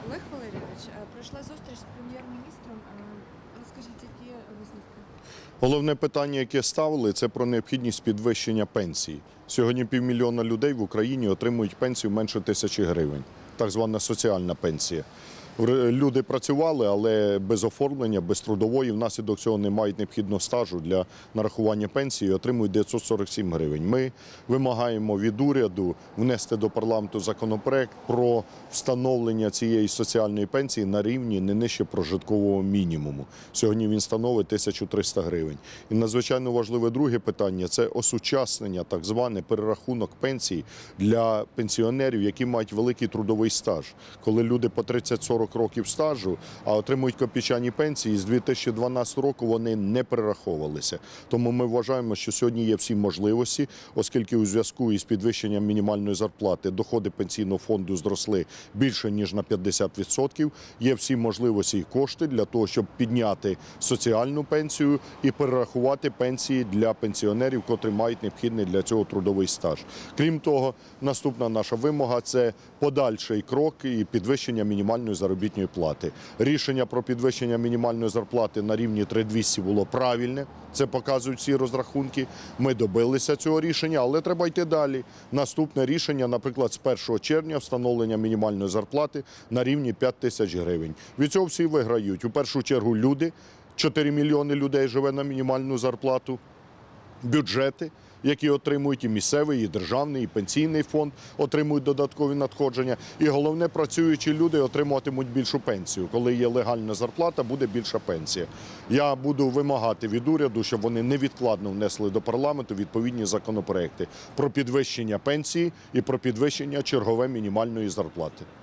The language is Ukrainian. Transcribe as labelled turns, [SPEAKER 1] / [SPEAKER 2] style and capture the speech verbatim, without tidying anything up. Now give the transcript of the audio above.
[SPEAKER 1] Олег Валерійович, е, пройшла зустріч з прем'єр-міністром. Е, Розкажіть, які висновки?
[SPEAKER 2] Головне питання, яке ставили, це про необхідність підвищення пенсій. Сьогодні півмільйона людей в Україні отримують пенсію менше тисячі гривень, так звана соціальна пенсія. Люди працювали, але без оформлення, без трудової, внаслідок цього не мають необхідного стажу для нарахування пенсії і отримують дев'ятсот сорок сім гривень. Ми вимагаємо від уряду внести до парламенту законопроект про встановлення цієї соціальної пенсії на рівні не нижче прожиткового мінімуму. Сьогодні він становить тисячу триста гривень. І надзвичайно важливе друге питання – це осучаснення, так зване перерахунок пенсій для пенсіонерів, які мають великий трудовий стаж. Коли люди по тридцять сорок років стажу, а отримують копійчані пенсії, з дві тисячі дванадцятого року вони не перераховувалися. Тому ми вважаємо, що сьогодні є всі можливості, оскільки у зв'язку із підвищенням мінімальної зарплати доходи пенсійного фонду зросли більше, ніж на п'ятдесят відсотків, є всі можливості і кошти для того, щоб підняти соціальну пенсію і перерахувати пенсії для пенсіонерів, котрі мають необхідний для цього трудовий стаж. Крім того, наступна наша вимога – це подальший крок і підвищення мінімальної заробітної плати. Рішення про підвищення мінімальної зарплати на рівні три тисячі двісті було правильне, це показують всі розрахунки. Ми добилися цього рішення, але треба йти далі. Наступне рішення, наприклад, з першого червня встановлення мінімальної зарплати на рівні п'ять тисяч гривень. Від цього всі виграють. У першу чергу люди, чотири мільйони людей живе на мінімальну зарплату, бюджети, які отримують і місцевий, і державний, і пенсійний фонд, отримують додаткові надходження. І головне, працюючі люди отримуватимуть більшу пенсію. Коли є легальна зарплата, буде більша пенсія. Я буду вимагати від уряду, щоб вони невідкладно внесли до парламенту відповідні законопроекти про підвищення пенсії і про підвищення чергове мінімальної зарплати.